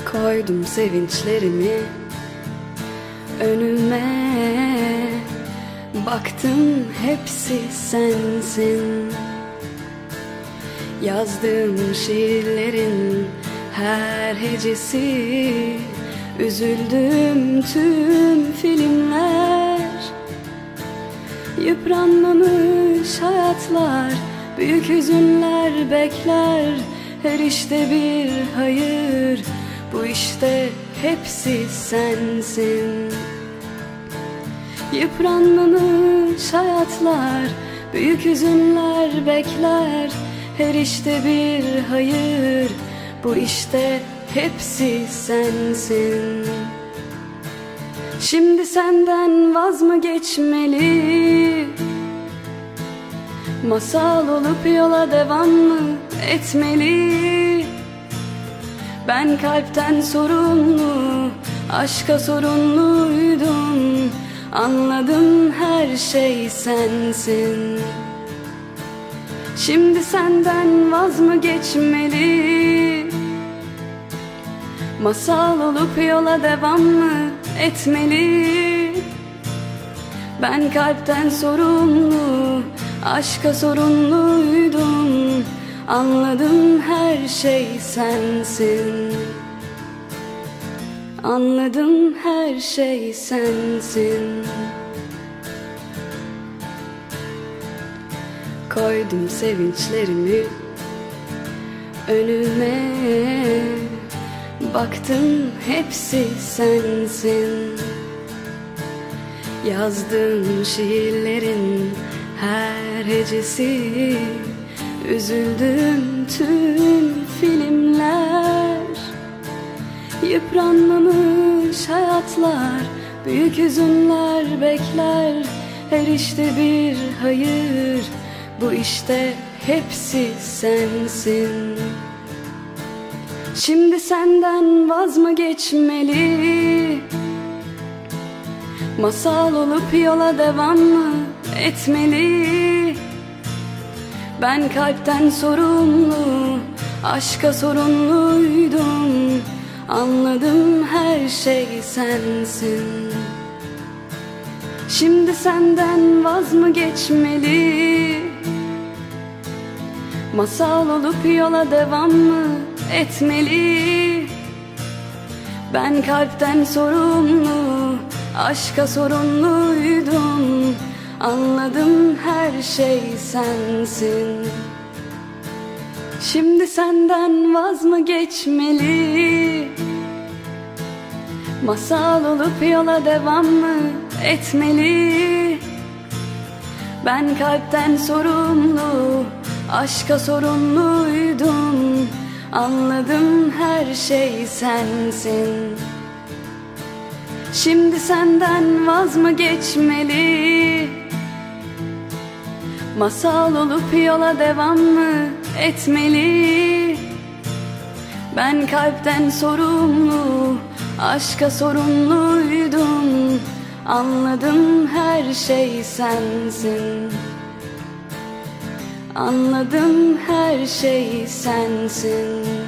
Koydum sevinçlerimi önüme, baktım hepsi sensin. Yazdığım şiirlerin her hecesi, üzüldüğüm tüm filmler. Yıpranmamış hayatlar, büyük hüzünler bekler. Her işte bir hayır, bu işte hepsi sensin. Yıpranmamış hayatlar, büyük hüzünler bekler. Her işte bir hayır, bu işte hepsi sensin. Şimdi senden vaz mı geçmeli? Masal olup yola devam mı etmeli? Ben kalpten sorumlu, aşka sorumluydum. Anladım, her şey sensin. Şimdi senden vaz mı geçmeli? Masal olup yola devam mı etmeli? Ben kalpten sorumlu, aşka sorumluydum. Anladım, her şey sensin. Anladım, her şey sensin. Koydum sevinçlerimi önüme, baktım hepsi sensin. Yazdığım şiirlerin her hecesi, üzüldüğüm tüm filmler. Yıpranmamış hayatlar, büyük hüzünler bekler. Her işte bir hayır, bu işte hepsi sensin. Şimdi senden vaz mı geçmeli? Masal olup yola devam mı etmeli? Ben kalpten sorumlu, aşka sorumluydum. Anladım, her şey sensin. Şimdi senden vaz mı geçmeli? Masal olup yola devam mı etmeli? Ben kalpten sorumlu, aşka sorumluydum. Anladım, her şey sensin. Şimdi senden vaz mı geçmeli? Masal olup yola devam mı etmeli? Ben kalpten sorumlu, aşka sorumluydum. Anladım, her şey sensin. Şimdi senden vaz mı geçmeli? Masal olup yola devam mı etmeli? Ben kalpten sorumlu, aşka sorumluydum. Anladım, her şey sensin. Anladım, her şey sensin.